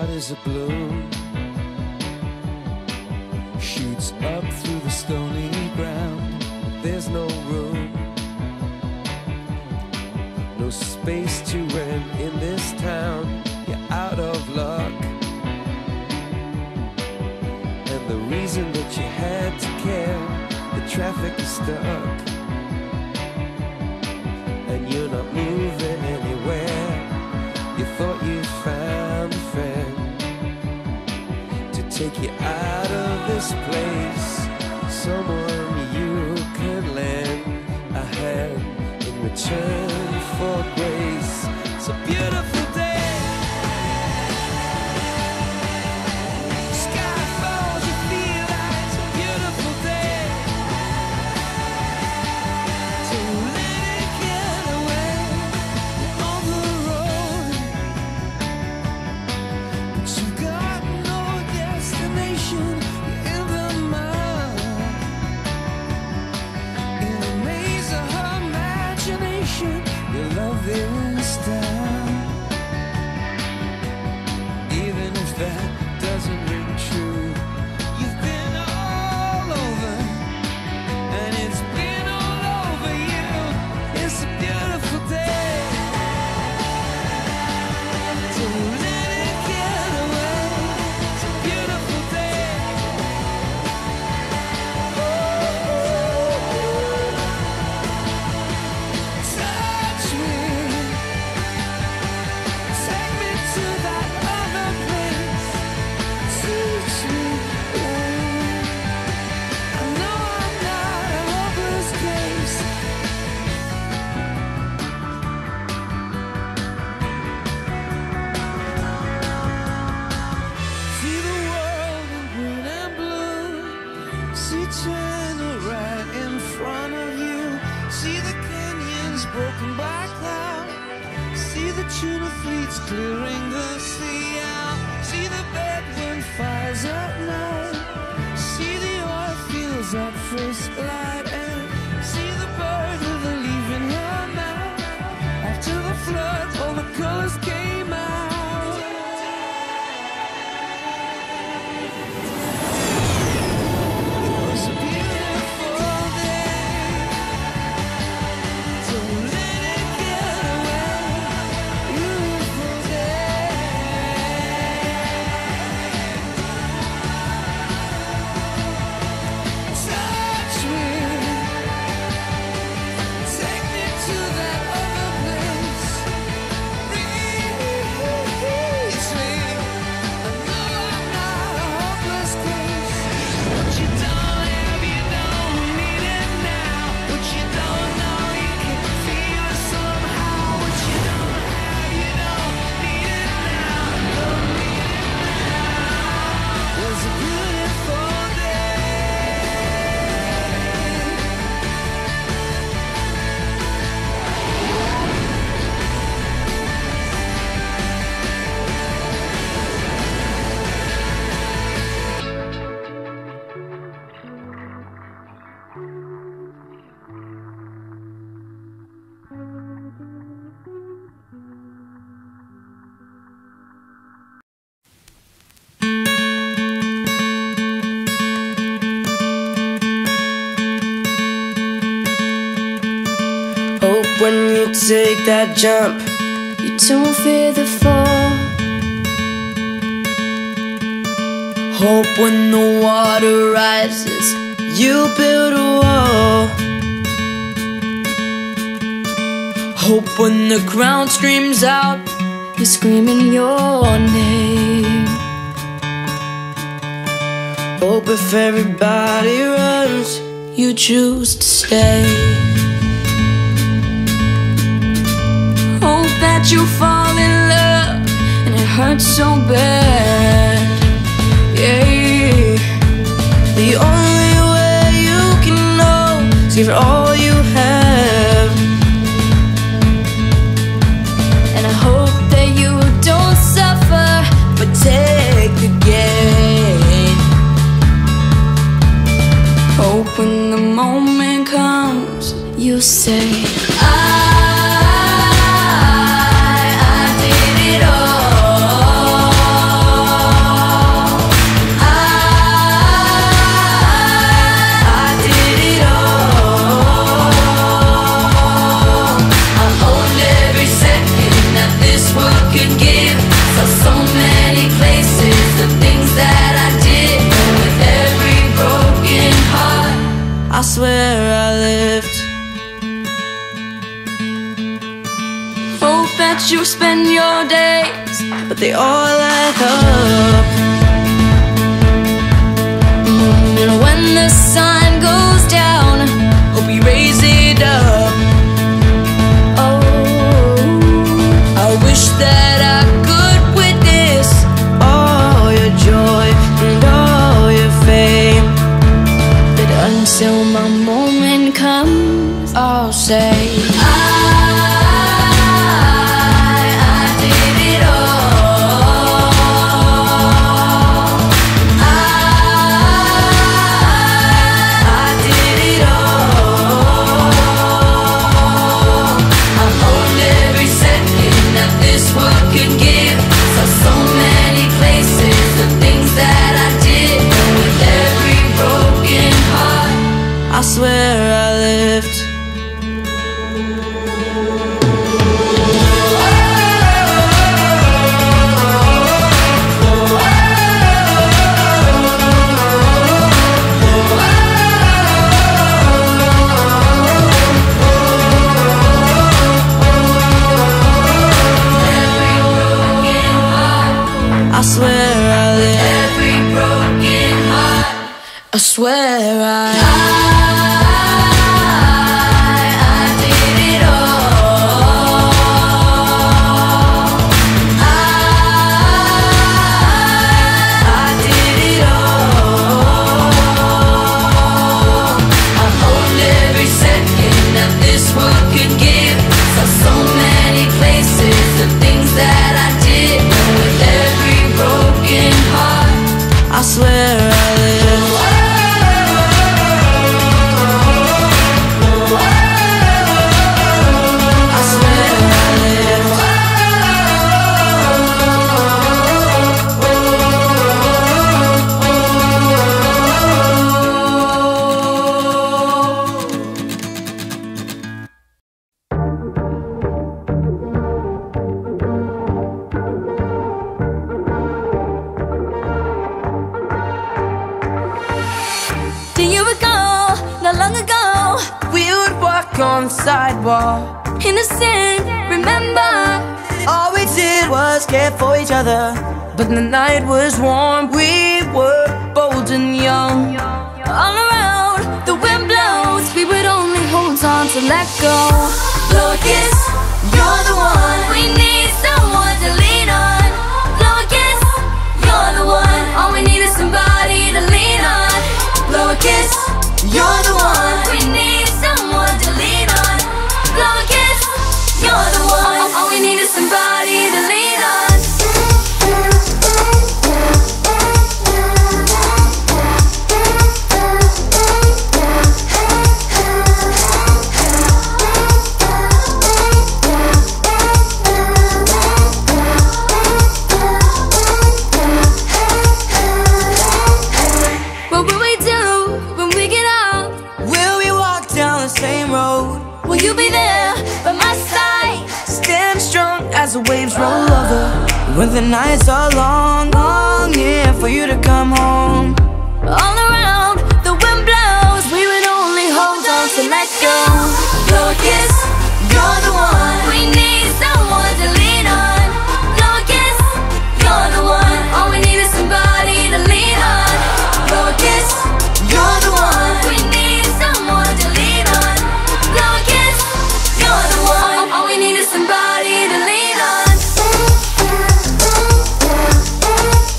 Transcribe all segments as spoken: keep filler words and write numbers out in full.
heart is a balloon, shoots up through the stony ground. There's no room, no space to rent in this town. You're out of luck, and the reason that you had to care, the traffic is stuck, and you're not moving anywhere. You thought you found a friend to take you out of this place, someone you can lend a hand in return for grace. It's a beautiful day. Sky falls, you feel like it's a beautiful day. So let it get away on the road, but you've got no destination. You're in the mud, in the maze of her imagination. Your love is down, even if that doesn't ring true. You've been all over, and it's been all over you. It's a beautiful day. So let it get away. It's a beautiful day. Touch me, take me to that other place. Teach me, I know I'm not a hopeless case. See the world in green and blue. See China right in front of you. See the canyons broken by cloud. See the tuna fleets clearing the sea out. See the bedroom fires at night. See the oil fields at first light. And see the bird with a leaf in her mouth. After the flood, all the colors came out. It was a beautiful day. So let it get away. Beautiful day. Touch me, take me to that other place. Reach me, I know I'm not a hopeless case. What you don't have, you don't need it now. What you don't know, you can feel it somehow. What you don't have, you don't need it now. Don't need it now. It's a beautiful Hope when you take that jump, You don't fear the fall. hope when the water rises, you build a wall. Hope when the ground screams out, You're screaming your name. hope if everybody runs, you choose to stay. Hope that you fall in love and it hurts so bad. Yeah, the only way you can know is give it all you have. And I hope that you don't suffer, But take the gain. hope when the moment comes, you say, I, I did it all. but they all add up. And when the sun goes down, hope you raise it up. Oh, I wish that I could witness all your joy and all your fame, but until my moment comes, I'll say I swear I lived. I swear I lived. Every broken heart. I swear I I swear I live. I swear I live. Do you recall, not long ago, we would walk on the sidewalk, innocent, remember? All we did was care for each other, but the night was warm, we were bold and young. All around, the wind blows, we would only hold on to let go. Blow a kiss, you're the one, we need someone to lean on. Blow a kiss, you're the one, all we need is somebody to lean on. Blow a kiss, you're the one, we need someone to lean on. Blow a kiss, you're the one, all we need is somebody to lean on. What will we do when we get out? Will we walk down the same road? Will you be there by my side? Stand strong as the waves roll over. When the nights are long, longing for you to come home. All around, the wind blows, we would only hold on to let go. Blow a kiss, you're the one, we need someone to lean on. Blow a kiss, you're the one, all we need is somebody to lean on. Blow a kiss, you're the one, we need someone to lean on. Blow a kiss, you're the one, all we need is somebody to lean on.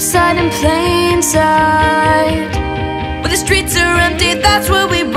suicide in plain sight. But the streets are empty, that's where we